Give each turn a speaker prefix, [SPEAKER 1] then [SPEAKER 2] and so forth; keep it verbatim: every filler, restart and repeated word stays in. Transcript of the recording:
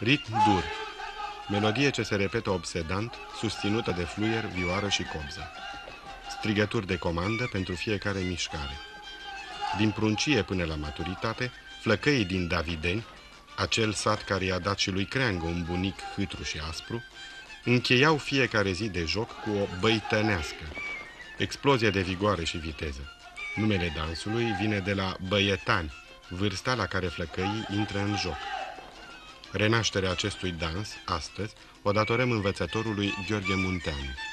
[SPEAKER 1] Ritm dur. Melodie ce se repetă obsedant, susținută de fluier, vioară și cobză. Strigături de comandă pentru fiecare mișcare. Din pruncie până la maturitate, flăcăii din Davideni, acel sat care i-a dat și lui Creangă un bunic hâtru și aspru, încheiau fiecare zi de joc cu o băitănească, explozie de vigoare și viteză. Numele dansului vine de la băietani, vârsta la care flăcăii intră în joc. Renașterea acestui dans, astăzi, o datorăm învățătorului Gheorghe Munteanu.